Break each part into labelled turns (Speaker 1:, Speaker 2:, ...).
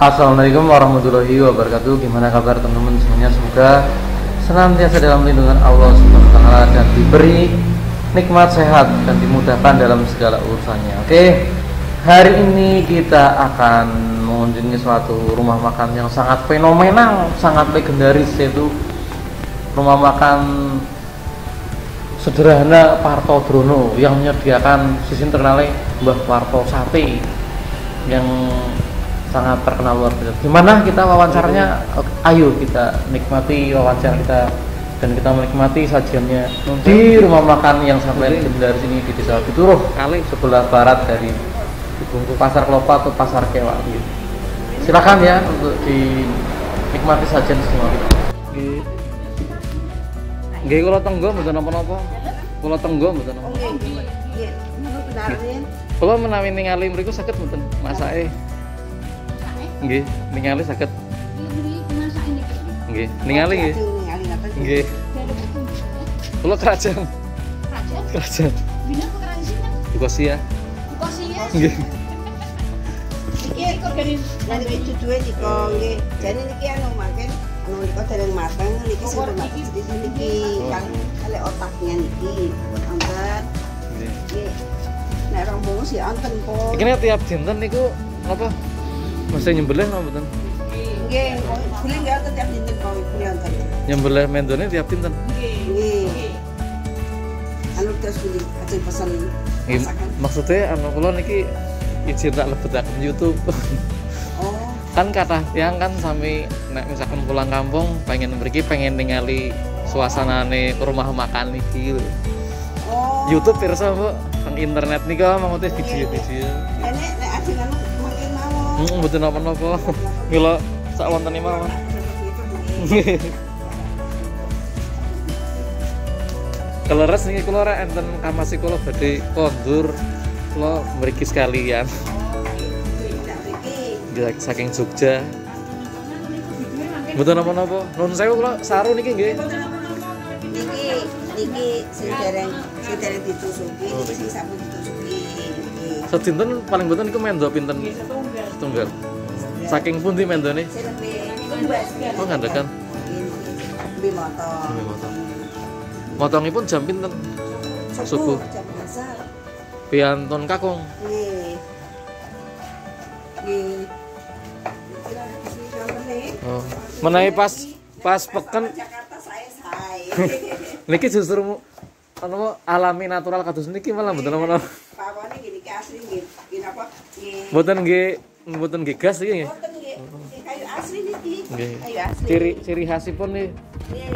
Speaker 1: Assalamualaikum warahmatullahi wabarakatuh. Gimana kabar teman-teman semuanya? Semoga senantiasa dalam lindungan Allah Subhanahu wa taala dan diberi nikmat sehat dan dimudahkan dalam segala urusannya. Oke. Hari ini kita akan mengunjungi suatu rumah makan yang sangat fenomenal, sangat legendaris, yaitu rumah makan sederhana Parto Drono yang menyediakan sisin terkenal Mbah Parto Sate yang sangat terkenal luar biasa. Gimana kita wawancaranya? Ayo kita nikmati wawancara kita dan kita menikmati sajiannya di rumah makan yang sangat legendaris ini di Desa Pituruh, sebelah barat dari Pasar Klopa atau Pasar Kewak. Silakan ya untuk dinikmati sajian semua. Nggih, kula tenggo mboten napa-napa. Kula tenggo mboten napa. Nggih. Kula menawi ningali mriku saged mboten masake? Nggih, ningali saged. Nggih, ningali nggih. Nggih. Kula kerajaan. Kerajaan.
Speaker 2: Bina kok kerajaan sinten?
Speaker 1: Bukosia.
Speaker 2: Bukosia.
Speaker 1: Nggih.
Speaker 2: Iki kok dari
Speaker 3: Nanti duwe niko nggih. Jane niki anu makan anu niko dereng mateng niki sing mateng niki kan kale otaknya niki wonten. Nggih. Nek rombongan sih anten po.
Speaker 1: Iki nek tiap dinten niku napa? Mesti nyembelih napa mboten?
Speaker 3: Nggih, boleh enggak tiap dinten kok boleh anten.
Speaker 1: Nyembelih mendone tiap dinten.
Speaker 3: Nggih. Anu terus kuwi ajeng pesen masakan.
Speaker 1: Maksudnya anu kula niki izin tak lebetaken YouTube.
Speaker 3: Oh.
Speaker 1: Kan kata yang kan sami nek misalkan pulang kampung pengen mriki pengen ningali suasanane rumah makan iki.
Speaker 3: Oh.
Speaker 1: YouTube pirsa Bu, nang internet nika mangote video-video.
Speaker 3: Nek ajeng anu makin mawon.
Speaker 1: Mboten napa-napa. Mila sak wontene mawon. Keleres niki kula rek enten kamasi kula badhe kondur. Kula mriki sekalian. Saking Jogja. Mboten napa-napa. Nuwun sewu kula saru niki nggih.
Speaker 3: Niki sing dereng ditusuki, niki sing sampun ditusuki. Niki.
Speaker 1: Sedinten paling mboten niku mendo pinten? Setunggal. Saking pundi mendone? Oh, ngandekan.
Speaker 3: Beli motong.
Speaker 1: Motongipun jam pinten? Subuh.
Speaker 3: Jam asar.
Speaker 1: Piantun kakung.
Speaker 3: Nggih. Nggih.
Speaker 1: Oh. Menawi pas peken
Speaker 3: Jakarta sae.
Speaker 1: niki justru anu alami natural kados niki malah mboten apa-apa.
Speaker 3: Pawone nggih niki asli nggih. Nggih napa? Nggih.
Speaker 1: Mboten nggih gas iki nggih.
Speaker 3: Mboten nggih. Kayu asli niki.
Speaker 1: Nggih.
Speaker 3: Kayu asli.
Speaker 1: Ciri khasipun nih.
Speaker 3: Nggih.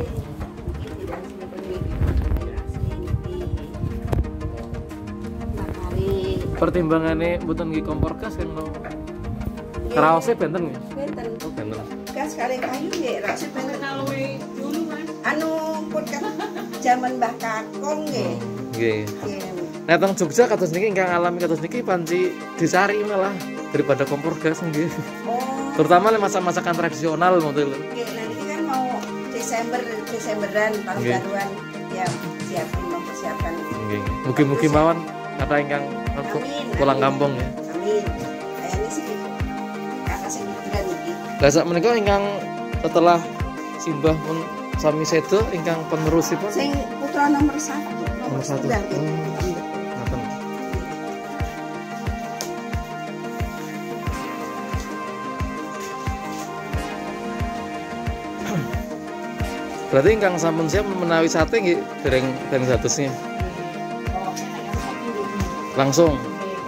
Speaker 1: Pertimbangannya mboten nggih kompor gas kan no. Kraose benten nggih.
Speaker 3: Benten.
Speaker 1: Oh, benten.
Speaker 3: Gas kali kayu nggih, rasane benten.
Speaker 2: dulu Mas.
Speaker 3: Anu pun kan zaman Mbah Kakung nggih.
Speaker 1: Nggih.
Speaker 3: Nggih.
Speaker 1: Nek teng Jogja kados niki ingkang alami kados niki panci dicari malah daripada kompor gas nggih.
Speaker 3: Oh.
Speaker 1: Terutama le masakan tradisional model.
Speaker 3: Nggih, nanti kan mau Desemberan tahun
Speaker 1: Nggih.
Speaker 3: baruan ya mempersiapkan.
Speaker 1: Nggih. Mugi-mugi mawon kata ingkang pulang kampung ya.
Speaker 3: Amin. Kayaknya sih kata sing liburan iki.
Speaker 1: Lah sak menika ingkang setelah simbah pun sami sedo ingkang penerusipun
Speaker 3: Sing putra nomor 1.
Speaker 1: Nomor satu.
Speaker 3: Nggih.
Speaker 1: ngaten. Berarti ingkang sampun siap menawi sate nggih dereng statusnya. Langsung.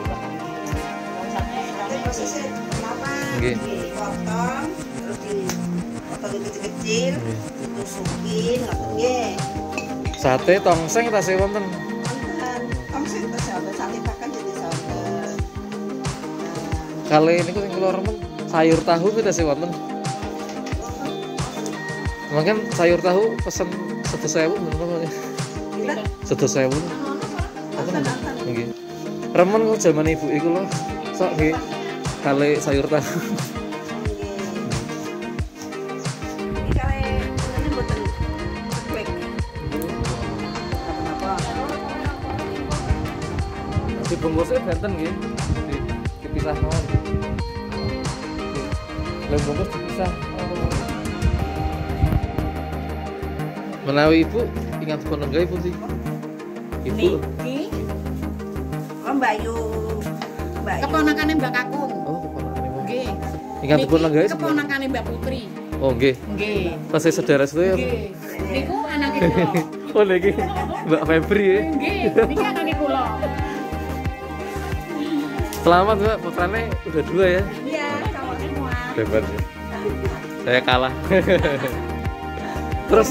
Speaker 3: Nanti prosesnya lama.
Speaker 1: Nggih.
Speaker 3: Dipotong, terus dipotong kecil-kecil, ditusukin, ngoten nggih.
Speaker 1: Sate tongseng tasih wonten.
Speaker 3: Wonten. Tongseng terus sate pakan jadi sate.
Speaker 1: Kali niku sing kula remen sayur tahu ki tasih wonten. Mungkin sayur tahu pesen 1.000 menapa? 1.000. Apa nggih. Remen kok jaman ibu iku lho. Sok nggih. Kali sayur tahu.
Speaker 3: Ini kali ini mboten quick. Apa-apa.
Speaker 1: Dibungkusnya benten nggih. Dipisah mawon. Lem bungkus dipisah. Menawi ibu ingat pun enggak ibu sih? Ibu.
Speaker 3: Niki. Oh Mbak Yu. Mbak Yu.
Speaker 2: Keponakane Mbak Kakung.
Speaker 1: Oh, keponakan ibu.
Speaker 2: Nggih.
Speaker 1: Ingat pun enggak sih?
Speaker 2: Keponakane Mbak Putri.
Speaker 1: Oh, nggih.
Speaker 2: Nggih.
Speaker 1: Tasih saudara sedaya.
Speaker 2: Nggih. Niku anake kula.
Speaker 1: Oh, niki Mbak Febri ya.
Speaker 2: Nggih, niki anake kula.
Speaker 1: Selamat Mbak, putrane udah 2 ya.
Speaker 2: Iya, sama semua.
Speaker 1: Hebat ya. Saya kalah. Terus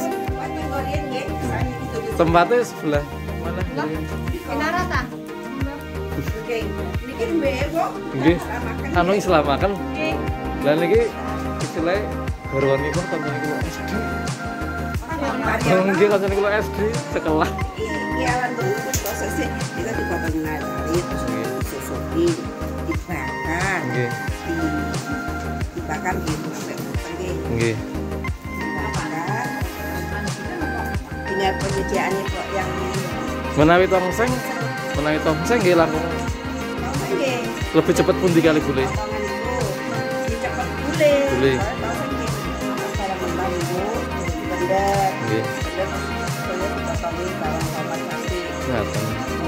Speaker 1: tempatnya sebelah mana?
Speaker 2: Enarata.
Speaker 3: Oke. Niki mbek kok.
Speaker 1: Nggih. Anu islamaken.
Speaker 2: Nggih.
Speaker 1: Lah niki istilahnya garwanipun kanca niku SD. Oh, nggih kanca niku SD sekolah.
Speaker 3: Iya lan prosesnya kita dipotong nari terus disusuki, dibakar.
Speaker 1: Nggih.
Speaker 3: Dibakar gitu sampai matang nggih.
Speaker 1: Nggih.
Speaker 3: Dibakar. Tinggal penyediaannya kok yang
Speaker 1: Menawi tongseng nggih langkung
Speaker 3: nggih.
Speaker 1: lebih cepat pundi kali gule.
Speaker 3: Potongan itu cepet gule.
Speaker 1: Gule.
Speaker 3: Barang mentah itu bener.
Speaker 1: Nggih.
Speaker 3: Terus saya dipotongin barang-barang pasti.
Speaker 1: Ngaten.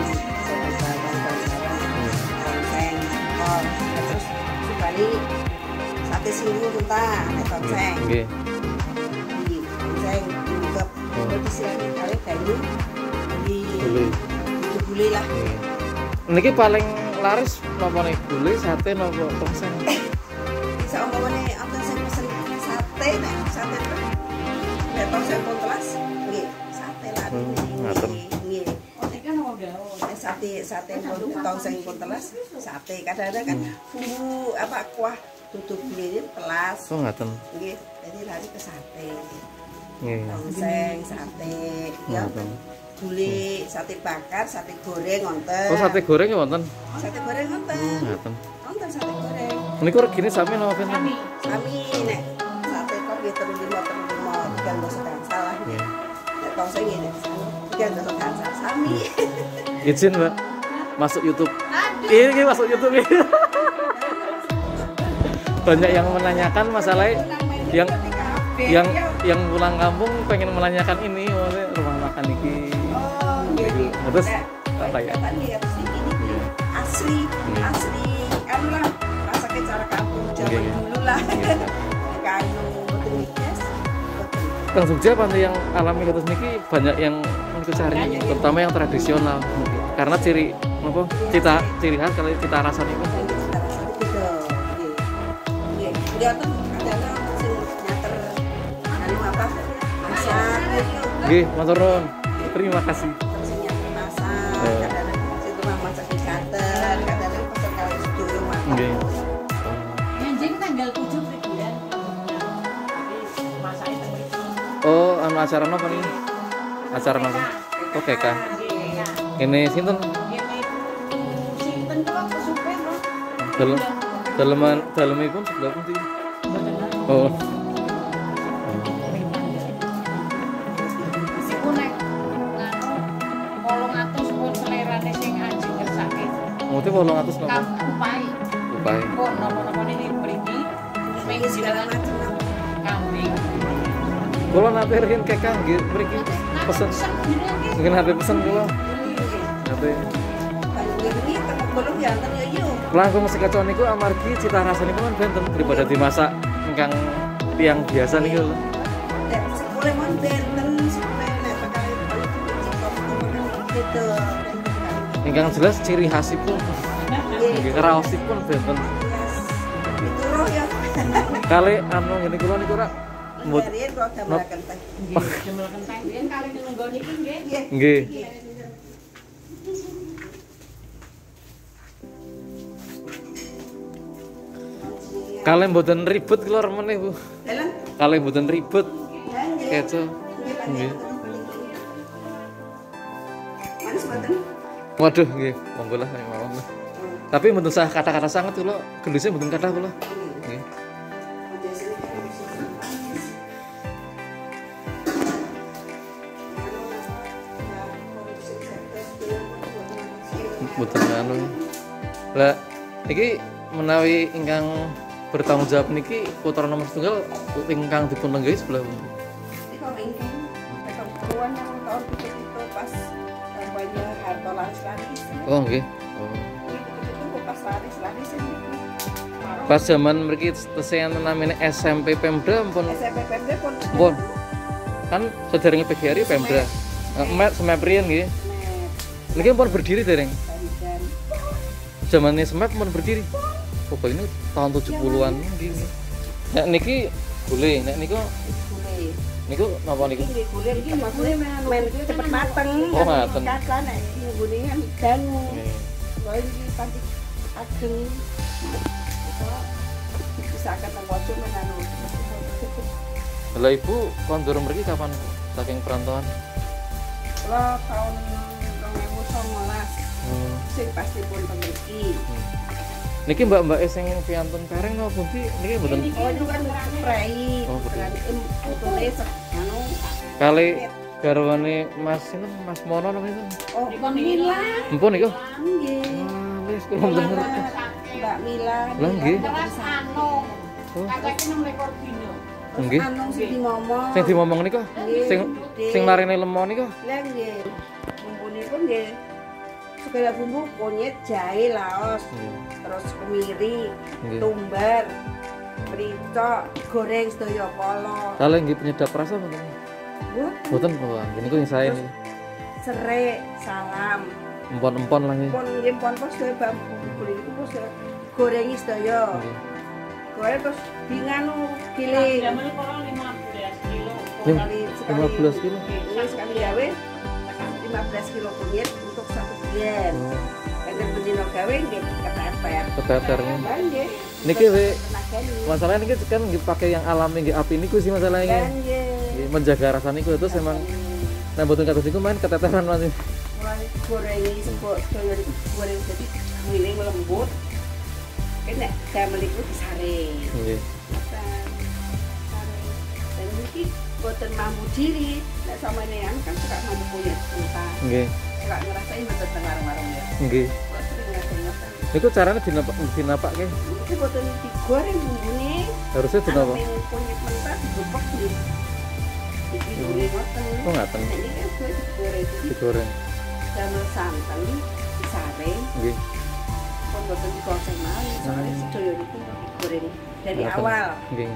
Speaker 3: Tongseng, kol. Terus sekali sate singgu mentah, tongseng.
Speaker 1: Nggih.
Speaker 3: Di tongseng, diungkep. Terus disiapin kali banyu.
Speaker 1: Gule.
Speaker 3: Gule lah.
Speaker 1: Nggih. Niki paling laris napa nih gule, sate napa tongseng?
Speaker 3: Bisa omongane apa sing pesen sate nek sate nek tongseng kelas nggih sate lah
Speaker 1: ngaten.
Speaker 3: nggih
Speaker 2: Oteknya nopo gawe?
Speaker 3: sate tongseng kelas sate kadang-kadang kan bumbu apa kuah tutup gulenya telas
Speaker 1: Oh ngaten.
Speaker 3: nggih jadi lari ke sate
Speaker 1: Nggih.
Speaker 3: tongseng sate ya
Speaker 1: Ngaten.
Speaker 3: gule sate bakar sate goreng wonten
Speaker 1: Oh sate goreng ya wonten.
Speaker 3: sate goreng wonten
Speaker 1: Ngaten.
Speaker 3: wonten sate goreng
Speaker 1: Niku regine sami napa pinten?
Speaker 2: Kami.
Speaker 3: kami nek sate kok nggih 35 tiga sedang salah
Speaker 1: Nggih.
Speaker 3: nek tongseng nggih tiga sedang salah sami
Speaker 1: Izin Mbak, masuk YouTube.
Speaker 2: Aduh.
Speaker 1: Ini masuk YouTube ini. Banyak yang menanyakan masalah yang pulang kampung pengen menanyakan ini, maksudnya rumah makan iki.
Speaker 3: oh nggih
Speaker 1: Terus
Speaker 3: apa ya asli anu lah masaknya cara kampung zaman
Speaker 1: Nggih.
Speaker 3: dulu lah kayu betul yes
Speaker 1: Kang Jogja pantai yang alami kados niki banyak yang itu cari, terutama yang tradisional. Karena ciri apa? Ciri khas kalau cita rasa niku.
Speaker 3: Dia tuh ada sing nyater kali apa masak
Speaker 1: Nggih, matur nuwun. Terima kasih.
Speaker 3: terus nyater masak kadang-kadang situ mah masak di santen kadang-kadang pesan kali sedulur masak
Speaker 1: Nggih.
Speaker 2: Anjing tanggal 7 Februari. Tapi masake teng mriki.
Speaker 1: Oh, anu acara napa nih? Acara napa? Oh, KK. Ini sinten?
Speaker 2: Sinten kok kesupen lho.
Speaker 1: Dalemipun sebelah pundi? Oh.
Speaker 2: Iku nek nganu 800 pun selerane sing anjing kersake.
Speaker 1: Muti 800 napa?
Speaker 2: Upai.
Speaker 1: Upahe.
Speaker 2: Kok napa-napa ini mriki
Speaker 3: ini segala macam
Speaker 2: kambing.
Speaker 1: Kula nate riyen KK nggih mriki pesen. Mungkin nate pesen kula. Nate
Speaker 3: kalau ini tempat belum ya ntar ya yuk
Speaker 1: langkung sekecon niku amargi cita rasanipun kan benten daripada dimasak ingkang tiang biasa niku lho.
Speaker 3: nek sekolah mon benten sekolah nek pakai gitu
Speaker 1: Ingkang jelas ciri khasipun nggih raosipun benten.
Speaker 3: itu roh ya
Speaker 1: Kali anu ngene kula niku ora mbut
Speaker 3: Rian kok gambar kentang
Speaker 2: Nggih, jemel kentang biyen kali nunggu niki nggih.
Speaker 1: nggih. Kali mboten ribet kula remen Bu.
Speaker 3: Dalam
Speaker 1: Kali mboten ribet. Keco. Nggih.
Speaker 3: manis banget
Speaker 1: Waduh nggih, monggo lah mawon. Tapi mboten sah kata-kata sanget kula, gendusnya mboten kathah kula. Nggih. Mboten anu. Lah iki menawi ingkang bertanggung jawab niki putra nomor setunggal ingkang dipun lenggahi sebelah pundi?
Speaker 3: Ini kok ingkang petang puluhan yang tahun itu pas kampanye Harto laris-laris.
Speaker 1: Oh nggih. Oh.
Speaker 3: Itu pas laris-laris ini.
Speaker 1: Pas zaman mriki tesih namanya SMP Pemda pun
Speaker 3: SMP Pemda
Speaker 1: pun kan sederenge PGRI Pemda. Semep riyen nggih. Niki pun berdiri dereng. Zamannya Semep pun berdiri. Oh, ini tahun 70-an gini. Nek niki gule, nek niku niku napa niku?
Speaker 3: Nggih gule iki maksudnya men cepet mateng.
Speaker 1: Oh, mateng.
Speaker 3: Kata nek nggone kan dangu. Kok iki pasti ageng. Bisa kata wacu menanu.
Speaker 1: Lah Ibu kondur mriki kapan saking perantauan?
Speaker 3: Kalau tahun 2019 sing pasti pun mriki.
Speaker 1: Niki mbak-mbak sing piantun kareng napa pundi niki mboten?
Speaker 3: Oh itu kan spray.
Speaker 1: Oh, betul.
Speaker 3: Tulis anu
Speaker 1: Kali garwane Mas sinten Mas Mono napa itu?
Speaker 3: oh Mila.
Speaker 1: Ampun niku.
Speaker 3: Nggih.
Speaker 1: Wis kula mboten ngerti.
Speaker 3: Mbak Mila.
Speaker 1: Lah nggih.
Speaker 2: Terus Anung. Kacake 6 dino.
Speaker 1: Nggih.
Speaker 3: Anung sing dimomong.
Speaker 1: Sing dimomong niku? Sing larine lemon niku?
Speaker 3: Lah nggih. Bumbunipun nggih. Segala bumbu kunyit, jahe, laos, terus kemiri, tumbar, merica, goreng sedaya polo.
Speaker 1: Kalau nggih penyedap rasa mboten? Mboten kok. Niku sing saya ini.
Speaker 3: Serai, salam.
Speaker 1: Empon-empon lah nggih.
Speaker 3: Pun nggih pun sedaya bumbu kulit iku pun gorengi sedaya. Goreng terus dinganu giling.
Speaker 2: Jaman iki 15 kilo.
Speaker 1: 15 kilo.
Speaker 3: Ini sekali gawe 15 kilo kunyit untuk 1 bulan. Kadang bendino gawe nggih keteter.
Speaker 1: Keteternya.
Speaker 3: Nggih.
Speaker 1: Niki we
Speaker 3: Tenagane.
Speaker 1: masalahnya niki kan nggih pakai yang alami nggih api niku sih masalahnya.
Speaker 3: Nggih.
Speaker 1: Menjaga rasa niku terus emang nek mboten kados niku main keteteran Mas.
Speaker 3: Mulai gorengi sego sedaya niku goreng jadi wiling lembut. Nek damel iku disaring.
Speaker 1: Nggih.
Speaker 3: Dan niki boten mampu diri. Nek sampeyan yang kan suka mampu kunyit mentah.
Speaker 1: Nggih.
Speaker 3: Suka ngerasain boten teng warung-warung ya.
Speaker 1: Nggih.
Speaker 3: Kok sering ngerti-ngerti.
Speaker 1: Niku caranya dinapake.
Speaker 3: Iki boten digoreng bumbune.
Speaker 1: Harusnya dinapa?
Speaker 3: Anu kunyit mentah digepek nggih. Iki goreng ngoten.
Speaker 1: Oh ngaten.
Speaker 3: Nek niki kuwi digoreng iki
Speaker 1: Digoreng.
Speaker 3: damel santen disaring.
Speaker 1: Nggih.
Speaker 3: Pun boten digoseng malih soalnya sedaya niku digoreng dari
Speaker 1: Ngaten.
Speaker 3: awal.
Speaker 1: Nggih.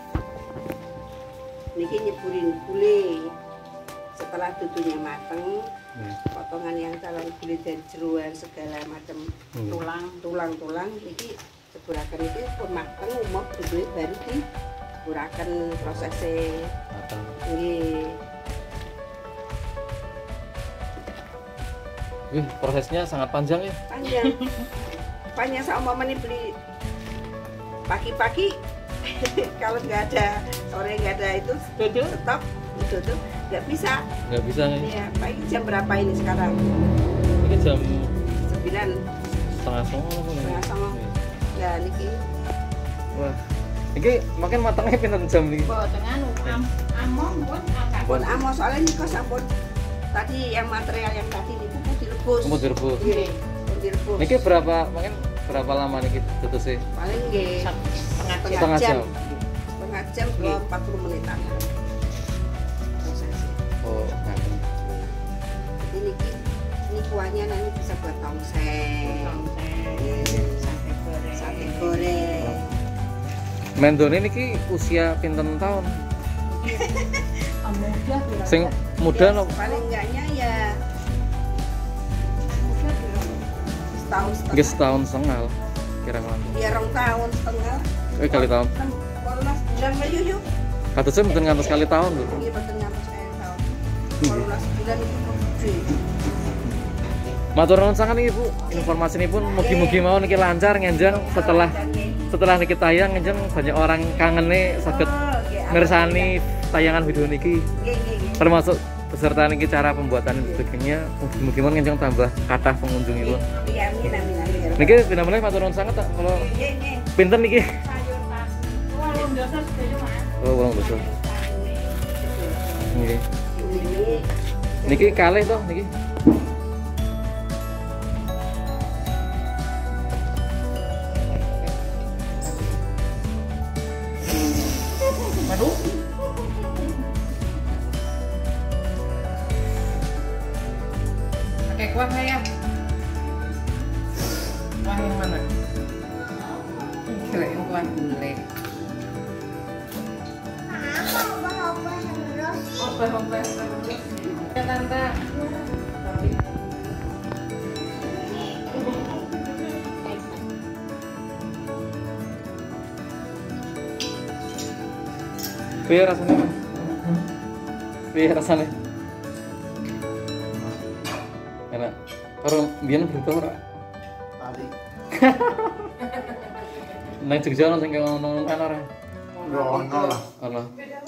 Speaker 3: Niki nyeburin gule. Setelah dudunya mateng, potongan yang calon gule dan jeroan segala macam tulang-tulang niki jeburaken iki pun mateng umur duduhe baru diburaken prosesnya.
Speaker 1: Mateng.
Speaker 3: Nggih.
Speaker 1: Wih, prosesnya sangat panjang ya.
Speaker 3: Panjang. Panjang saumpamane beli pagi-pagi kalau nggak ada sore nggak ada itu stok itu nggak bisa.
Speaker 1: Nggak bisa nih.
Speaker 3: Iya, pagi jam berapa ini sekarang?
Speaker 1: Ini jam
Speaker 3: 9.
Speaker 1: 8:30 nih.
Speaker 3: Nah, sama. Lah niki
Speaker 1: Wah. Iki makin matangnya pinten jam niki?
Speaker 2: Boten anu among pun angkat.
Speaker 3: pun amo soalnya niko sampun tadi yang material yang tadi niku pun direbus.
Speaker 1: Mau direbus.
Speaker 3: Nggih, pun direbus.
Speaker 1: Niki berapa lama niki tutusnya?
Speaker 3: Paling nggih
Speaker 1: Setengah jam.
Speaker 3: Setengah jam ke 40 menitan. Prosesnya.
Speaker 1: Oh, ngaten.
Speaker 3: Jadi ini kuahnya nanti bisa buat tongseng. Sate goreng.
Speaker 1: Mendone niki usia pinten tahun?
Speaker 2: Muda
Speaker 1: Sing muda no.
Speaker 3: Paling enggaknya ya setahun setengah.
Speaker 1: Nggih setahun setengah kira-kira.
Speaker 3: Ya 2 tahun setengah.
Speaker 1: Kali tahun.
Speaker 3: 18 bulan lah yuk.
Speaker 1: Katanya mboten ngantos kali tahun lho.
Speaker 3: Iya betul ngantos kayak tahun. 18 bulan itu gede.
Speaker 1: Matur nuwun sangat nih Bu. Informasi ini pun mugi-mugi mau niki lancar ngenjang setelah niki tayang ngenjang banyak orang kangen nih saged ngersani tayangan video niki. Termasuk beserta niki cara pembuatan dan sebagainya. Mugi-mugi mau ngenjang tambah kathah pengunjung itu.
Speaker 3: Iya, amin.
Speaker 1: Niki bener-bener matur nuwun sangat kalau pinten niki.
Speaker 2: sayur tas. Walung dosa sedaya Mas.
Speaker 1: Oh, walung dosa. Nggih.
Speaker 3: Ini
Speaker 1: Niki kalih toh niki. Aduh. Pakai kuah nggak ya? Kuah yang mana? Kira yang kuah gulai. Obah-obah terus. Ya tante. Piye rasanya? Piye rasanya? Enak. Karo biyen berubah ora?
Speaker 4: Tadi.
Speaker 1: Nang Jogja ono sing ngono kan ora?
Speaker 4: Ono lah.
Speaker 1: Ono.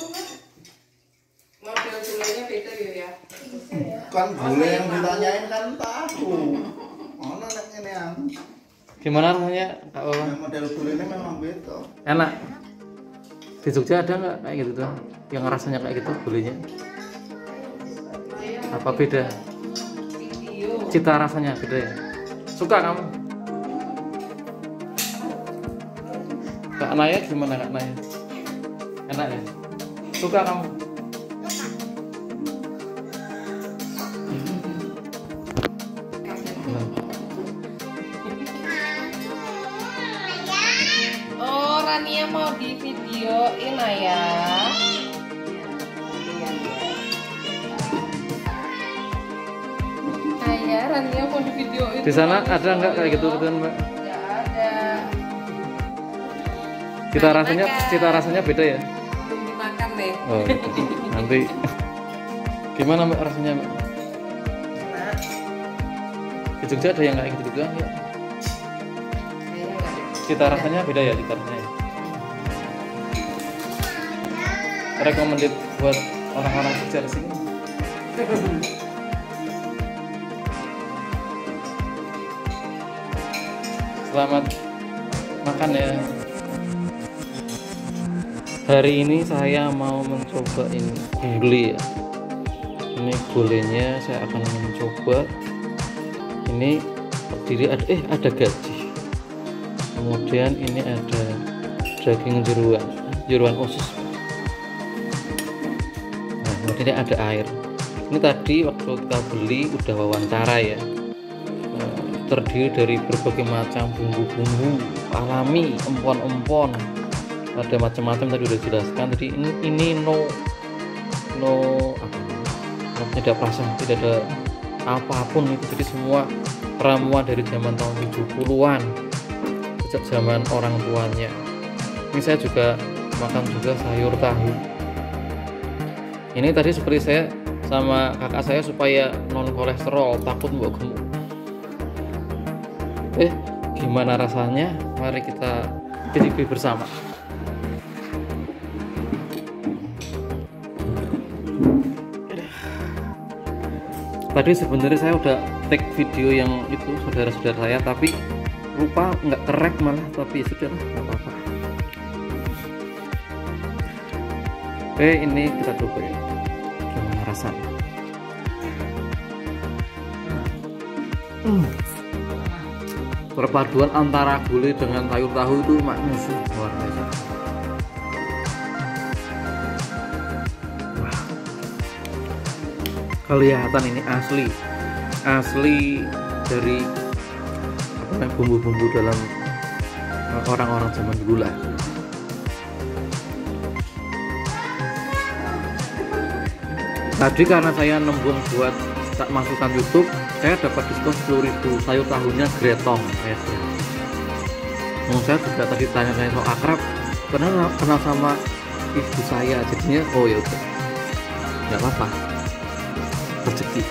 Speaker 2: Model gulainya beda ya.
Speaker 4: Kan gule yang ditanyain kan tahu. Ono nek ngenean.
Speaker 1: Gimana rasanya, Kak Wawan?
Speaker 4: Yang model gulenya memang beda.
Speaker 1: Enak. Di Jogja ada nggak kayak gitu tuh? Yang rasanya kayak gitu gulainya? Apa beda? Cita rasanya beda ya? Suka kamu? Kak Naya gimana Kak Naya? Enak ya? Suka kamu?
Speaker 2: Oh, Rania mau di videoin ya. Ayah, Rania mau di videoin.
Speaker 1: Di sana ada nggak kayak gitu kan Mbak?
Speaker 2: Nggak ada.
Speaker 1: Cita rasanya beda ya?
Speaker 2: Belum dimakan deh.
Speaker 1: Oh, nanti gimana Mbak rasanya Mbak?
Speaker 2: Enak.
Speaker 1: Di Jogja ada yang kayak gitu juga nggak?
Speaker 2: Kayaknya nggak ada.
Speaker 1: Cita rasanya beda ya, cita rasanya. Recommended buat orang-orang Jogja di sini. Selamat makan ya. Hari ini saya mau mencoba ini gulai ya. Ini gulainya saya akan mencoba. Ini terdiri ada gaji. Kemudian ini ada daging jeruan usus. Nah, kemudian ada air. Ini tadi waktu kita beli udah wawancara ya. Terdiri dari berbagai macam bumbu-bumbu alami, empon-empon, ada macam-macam tadi udah jelaskan. Jadi ini tidak pasang, tidak ada apapun itu. Jadi semua ramuan dari zaman tahun 70-an, sejak zaman orang tuanya. Ini saya juga makan juga sayur tahu. Ini tadi seperti saya sama kakak saya supaya non kolesterol, takut mbok gemuk. Gimana rasanya? Mari kita cicipi bersama. Tadi sebenarnya saya udah take video yang itu saudara-saudara saya, tapi lupa nggak kerek malah, tapi sudah nggak apa-apa. Ini kita coba ya. Gimana rasanya? Perpaduan antara gulai dengan sayur tahu itu maknyus luar biasa. Wah. Kelihatan ini asli dari bumbu-bumbu dalam orang-orang zaman dulu lah. Tadi karena saya nembung buat tak masukkan YouTube, saya dapat diskon 10.000, sayur tahunya gretong. Saya juga tadi tanya-tanya soal akrab, kenal sama ibu saya, jadinya oh ya udah, nggak apa-apa, rezeki.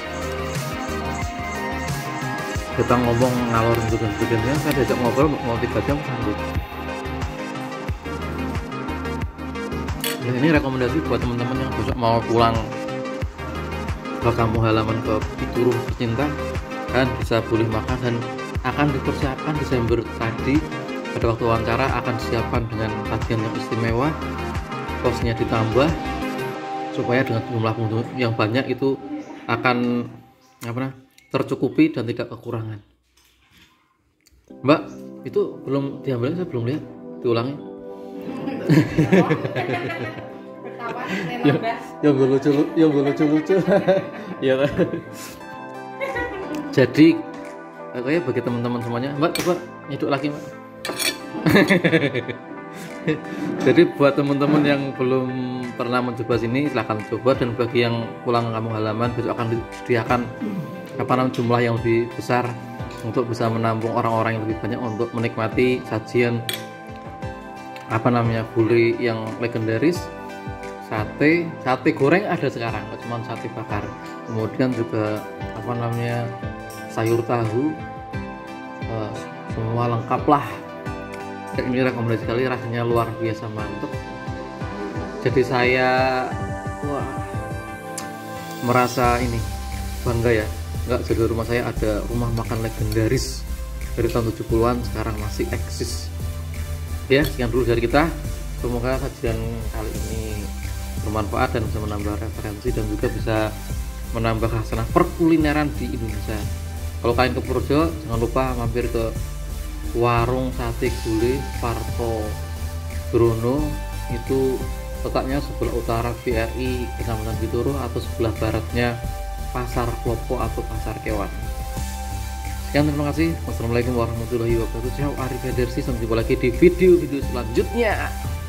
Speaker 1: Kita ngomong ngalor ngidul-ngidulnya, saya diajak ngobrol mau 3 jam sanggup. Nah, ini rekomendasi buat teman-teman yang besok mau pulang ke kampung halaman ke Pituruh Pecinta, kan bisa boleh makan dan akan dipersiapkan Desember tadi pada waktu wawancara akan disiapkan dengan sajian yang istimewa, kosnya ditambah supaya dengan jumlah pengunjung yang banyak itu akan tercukupi dan tidak kekurangan. Mbak, itu belum diambilnya, saya belum lihat, diulangi.
Speaker 2: apa? Nenobas.
Speaker 1: Yang gue lucu. Iya. Jadi kayak bagi teman-teman semuanya, Mbak coba nyeduk lagi, Mbak. Jadi buat teman-teman yang belum pernah mencoba sini, silahkan coba. Dan bagi yang pulang kampung halaman, besok akan disediakan jumlah yang lebih besar untuk bisa menampung orang-orang yang lebih banyak untuk menikmati sajian gulai yang legendaris. Sate goreng ada sekarang, nggak cuma sate bakar. Kemudian juga sayur tahu, semua lengkap lah. Ini rekomendasi sekali, rasanya luar biasa mantap. Jadi saya merasa ini bangga ya, nggak jadi rumah saya ada rumah makan legendaris dari tahun 70-an sekarang masih eksis. Ya, sekian dulu dari kita. Semoga sajian kali ini bermanfaat dan bisa menambah referensi dan juga bisa menambah khasanah perkulineran di Indonesia. Kalau kalian ke Purworejo, jangan lupa mampir ke warung sate gulai Parto Brono. Itu letaknya sebelah utara BRI Kecamatan Pituro atau sebelah baratnya Pasar Klopo atau Pasar Kewan. Sekian, terima kasih. Wassalamualaikum warahmatullahi wabarakatuh. Saya Arif Edersi, sampai jumpa lagi di video selanjutnya.